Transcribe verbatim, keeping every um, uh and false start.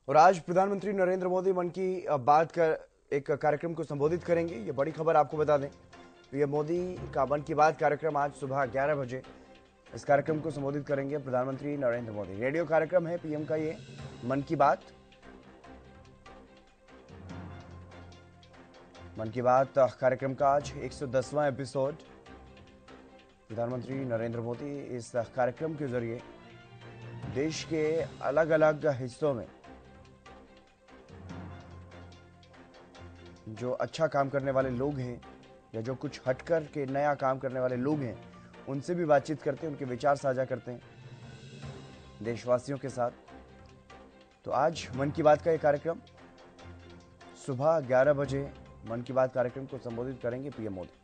और आज प्रधानमंत्री नरेंद्र मोदी मन की बात कर एक कार्यक्रम को संबोधित करेंगे। ये बड़ी खबर आपको बता दें, पीएम मोदी का मन की बात कार्यक्रम आज सुबह ग्यारह बजे इस कार्यक्रम को संबोधित करेंगे प्रधानमंत्री नरेंद्र मोदी। रेडियो कार्यक्रम है पीएम का ये मन की बात। मन की बात कार्यक्रम का आज एक सौ दसवां एपिसोड। प्रधानमंत्री नरेंद्र मोदी इस कार्यक्रम के जरिए देश के अलग अलग हिस्सों में जो अच्छा काम करने वाले लोग हैं या जो कुछ हटकर के नया काम करने वाले लोग हैं उनसे भी बातचीत करते हैं, उनके विचार साझा करते हैं देशवासियों के साथ। तो आज मन की बात का ये कार्यक्रम सुबह ग्यारह बजे मन की बात कार्यक्रम को संबोधित करेंगे पीएम मोदी।